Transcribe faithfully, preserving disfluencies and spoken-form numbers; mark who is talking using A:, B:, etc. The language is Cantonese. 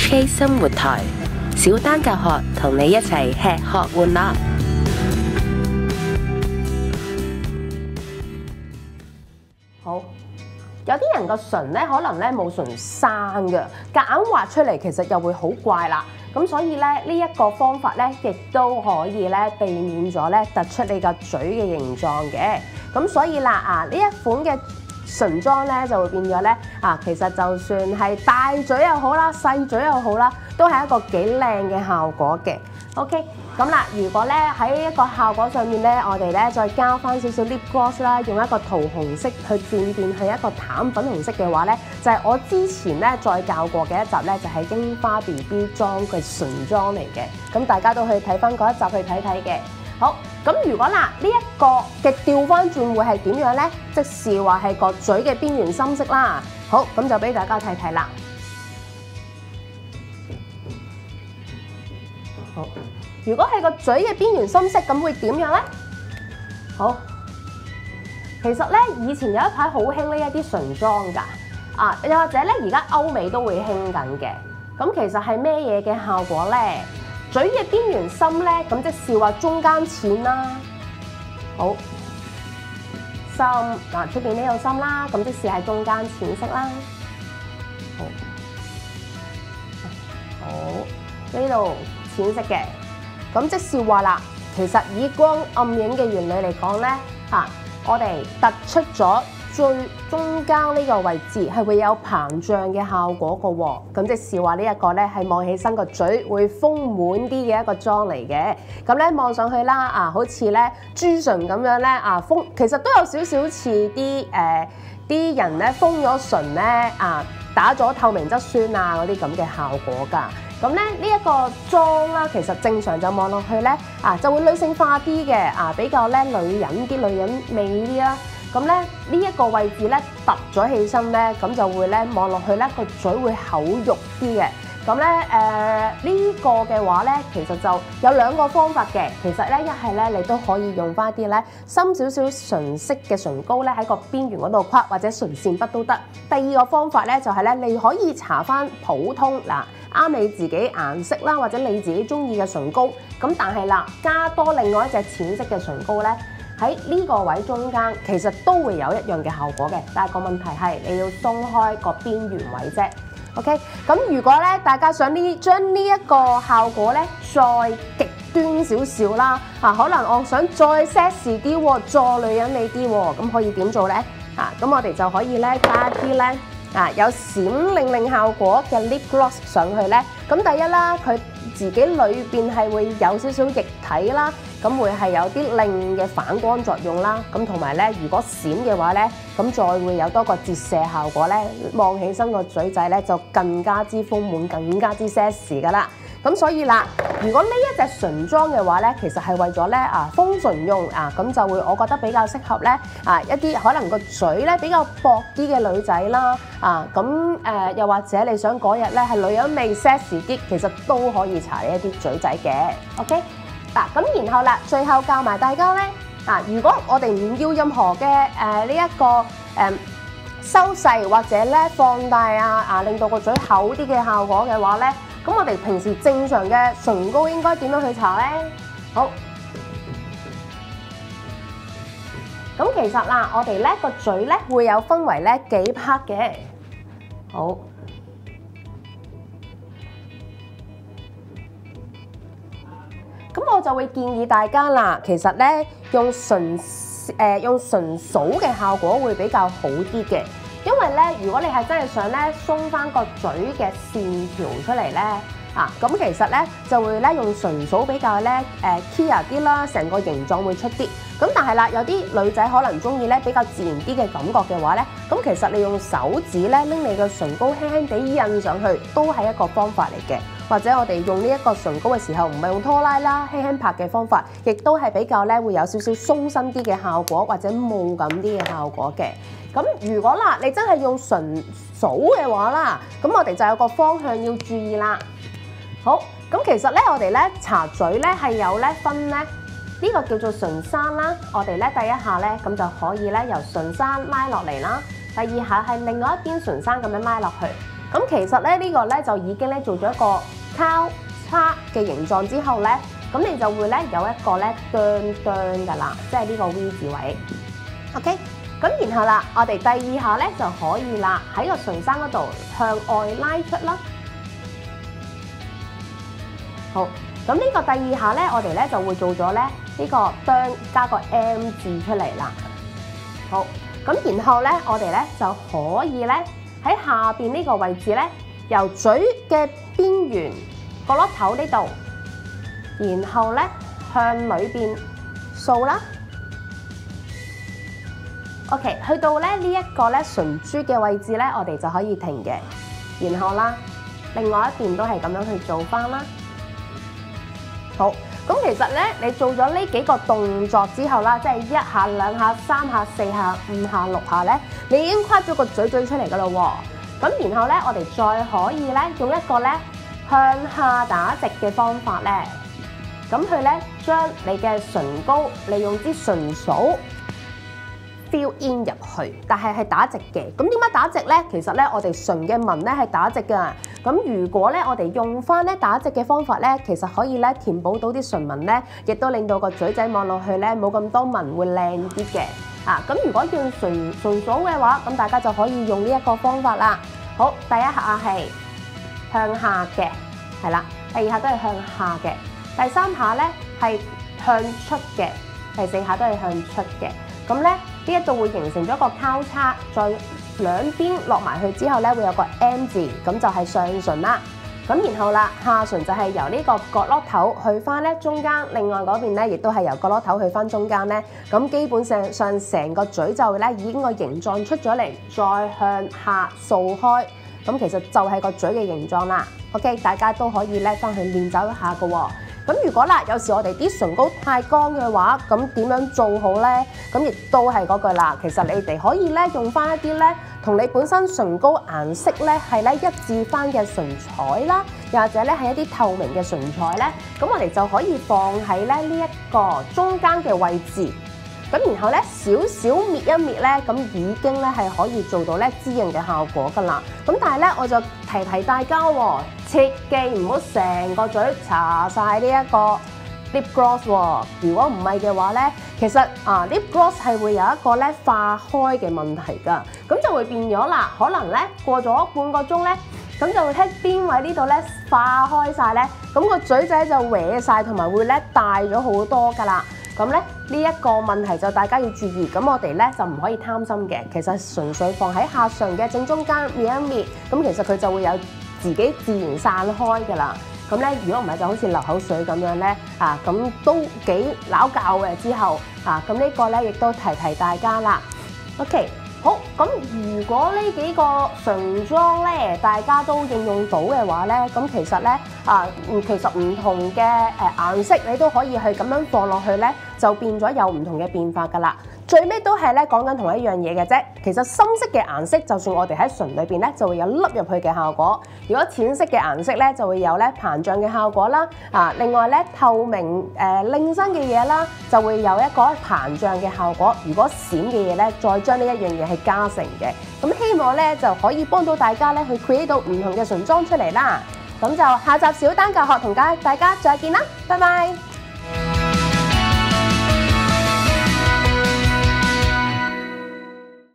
A: H K 生活台，小丹教學同你一齊吃喝玩樂。
B: 好，有啲人個唇咧可能咧冇唇生嘅，夾硬畫出嚟其實又會好怪啦。咁所以咧呢一個方法咧，亦都可以咧避免咗咧突出你個嘴嘅形狀嘅。咁所以啦啊，呢一款嘅唇妝咧就會變咗咧啊，其實就算係大嘴又好啦，細嘴又好啦，都係一個幾靚嘅效果嘅。OK， 咁啦，如果咧喺一個效果上面咧，我哋咧再加翻少少 lip gloss 啦，用一個桃紅色去漸變去一個淡粉紅色嘅話咧，就係、是、我之前咧再教過嘅一集咧，就係、是、櫻花 B B 妝嘅唇妝嚟嘅。咁大家都可以睇翻嗰一集去睇睇嘅。好，咁如果嗱呢一個嘅調翻轉會係點樣咧？即是話係個嘴嘅邊緣深色啦。好，咁就俾大家睇睇啦。好，如果係個嘴嘅邊緣深色，咁會點樣咧？好，其實咧以前有一排好興呢一啲唇妝㗎，啊又或者咧而家歐美都會興緊嘅。咁其實係咩嘢嘅效果咧？嘴嘅邊緣深咧，咁即是話中間淺啦。好，深嗱出邊呢度深啦，咁即是係中間淺色啦。好，好呢度淺色嘅，咁即是話啦，其實以光暗影嘅原理嚟講咧，嚇我哋突出咗最中間呢個位置係會有膨脹嘅效果嘅喎，咁即是話呢一個咧係望起身個嘴會豐滿啲嘅一個妝嚟嘅，咁咧望上去啦啊，好似咧朱唇咁樣咧啊豐，其實都有少少似啲誒啲人咧豐咗唇咧啊打咗透明質酸啊嗰啲咁嘅效果㗎。咁咧呢一個妝啦，其實正常就望落去咧啊就會女性化啲嘅啊，比較咧女人啲女人味啲啦。咁咧呢一個位置咧凸咗起身咧，咁就會咧望落去咧個嘴會厚肉啲嘅。咁咧誒呢個嘅話咧，其實就有兩個方法嘅。其實咧一係咧你都可以用翻啲咧深少少唇色嘅唇膏咧喺個邊緣嗰度畫，或者唇線筆都得。第二個方法咧就係咧你可以搽翻普通嗱啱你自己顏色啦，或者你自己中意嘅唇膏。咁但係啦，加多另外一隻淺色嘅唇膏咧。喺呢個位中間，其實都會有一樣嘅效果嘅，但係個問題係你要鬆開個邊緣位啫。OK， 咁如果咧大家想呢將呢一個效果咧再極端少少啦，啊可能我想再 sexy 啲喎，再女人味啲喎，咁可以點做咧？啊，咁我哋就可以咧加啲咧啊有閃靈靈效果嘅 lip gloss 上去咧。咁第一啦，佢自己裏邊係會有少少液體啦。咁會係有啲令嘅反光作用啦，咁同埋咧，如果閃嘅話咧，咁再會有多個折射效果咧，望起身個嘴仔咧就更加之豐滿，更加之 sexy 噶啦。咁所以啦，如果呢一隻唇妝嘅話咧，其實係為咗咧啊豐唇用啊，咁就會我覺得比較適合咧啊一啲可能個嘴咧比較薄啲嘅女仔啦，啊咁誒、呃、又或者你想嗰日咧係女人味 sexy 啲，其實都可以搽呢一啲嘴仔嘅 ，OK。嗱咁，然後啦，最後教埋大家咧，嗱，如果我哋唔要任何嘅誒呢一個誒、呃、修細或者咧放大啊啊，令到個嘴厚啲嘅效果嘅話咧，咁我哋平時正常嘅唇膏應該點樣去搽咧？好，咁其實啦，我哋咧個嘴咧會有分為咧幾 part 嘅，好。咁我就會建議大家啦，其實咧用唇誒、呃、用唇掃嘅效果會比較好啲嘅，因為咧如果你係真係想咧鬆翻個嘴嘅線條出嚟咧啊，咁其實咧就會咧用唇掃比較咧誒 clear 啲啦，成個形狀會出啲。咁但係啦，有啲女仔可能中意咧比較自然啲嘅感覺嘅話咧，咁其實你用手指咧拎你個唇膏輕輕地印上去，都係一個方法嚟嘅。或者我哋用呢一個唇膏嘅時候，唔係用拖拉啦，輕輕拍嘅方法，亦都係比較咧會有少少鬆身啲嘅效果，或者霧感啲嘅效果嘅。咁如果啦，你真係用唇掃嘅話啦，咁我哋就有個方向要注意啦。好，咁其實咧我哋咧搽嘴咧係有咧分咧。呢個叫做唇山啦，我哋咧第一下咧咁就可以咧由唇山拉落嚟啦，第二下係另外一邊唇山咁樣拉落去。 咁其實咧呢個咧就已經咧做咗一個交叉嘅形狀之後咧，咁你就會咧有一個咧哚哚噶啦，即係呢個 V 字位。OK， 咁然後啦，我哋第二下咧就可以啦，喺個唇生嗰度向外拉出啦。好，咁呢個第二下咧，我哋咧就會做咗咧呢個哚加個 M 字出嚟啦。好，咁然後咧，我哋咧就可以咧喺下邊呢個位置咧，由嘴嘅邊緣角落頭呢度，然後咧向裏邊掃啦。OK， 去到咧呢一個咧唇珠嘅位置咧，我哋就可以停嘅。然後啦，另外一邊都係咁樣去做翻啦。好，咁其實咧，你做咗呢幾個動作之後啦，即係一下、兩下、三下、四下、五下、六下咧，你已經跨咗個嘴嘴出嚟噶啦喎。咁然後咧，我哋再可以咧用一個咧向下打直嘅方法咧，咁佢咧將你嘅唇膏利用支唇掃 fill in 入去，但係係打直嘅。咁點解打直咧？其實咧，我哋唇嘅紋咧係打直㗎。咁如果咧我哋用翻咧打直嘅方法咧，其實可以咧填補到啲唇紋咧，亦都令到個嘴仔望落去咧冇咁多紋，會靚啲嘅。啊，咁如果用唇唇掃嘅話，咁大家就可以用呢一個方法啦。好，第一下係向下嘅，係啦；第二下都係向下嘅；第三下咧係向出嘅；第四下都係向出嘅。咁咧呢一度會形成咗一個交叉，再兩邊落埋去之後咧，會有個 M 字，咁就係上唇啦。咁然後啦，下唇就係由呢個角落頭去翻咧中間，另外嗰邊咧亦都係由角落頭去翻中間咧。咁基本上上成個嘴就咧已經個形狀出咗嚟，再向下掃開，咁其實就係個嘴嘅形狀啦。OK， 大家都可以咧翻去練習一下㗎喎。咁如果啦，有時我哋啲唇膏太乾嘅話，咁點樣做好呢？咁亦都係嗰句啦。其實你哋可以咧用翻一啲咧同你本身唇膏顏色咧係咧一致翻嘅唇彩啦，又或者咧係一啲透明嘅唇彩咧，咁我哋就可以放喺咧呢一個中間嘅位置。咁然後咧少少搣一搣咧，咁已經咧係可以做到咧滋潤嘅效果噶啦。咁但係咧我就提提大家喎，切記唔好成個嘴搽晒呢一個 lip gloss 喎。如果唔係嘅話咧，其實啊 lip gloss 係會有一個咧化開嘅問題㗎，咁就會變咗啦。可能咧過咗半個鐘咧，咁就會喺邊位呢度咧化開晒咧，咁個嘴仔就歪晒，同埋會咧大咗好多㗎啦。咁咧呢一個問題就大家要注意，咁我哋咧就唔可以貪心嘅。其實純粹放喺下唇嘅正中間搣一搣，咁其實佢就會有自己自然散開㗎啦。咁咧如果唔係就好似流口水咁樣咧，啊咁都幾撈教嘅之後，啊咁呢個咧亦都提提大家啦。OK。好，咁如果呢幾個唇妝咧，大家都應用到嘅話咧，咁其實咧啊，其實唔同嘅誒顏色你都可以係咁樣放落去咧，就變咗有唔同嘅變化噶啦。最尾都係咧講緊同一樣嘢嘅啫。其實深色嘅顏色，就算我哋喺唇裏邊咧，就會有凹入去嘅效果；如果淺色嘅顏色咧，就會有咧膨脹嘅效果啦。啊，另外咧透明誒令身嘅嘢啦，就會有一個膨脹嘅效果。如果閃嘅嘢咧，再將呢一樣嘢係加成嘅。咁希望咧就可以幫到大家咧去 create 到唔同嘅唇妝出嚟啦。咁就下集小丹教學同大家再見啦，拜拜。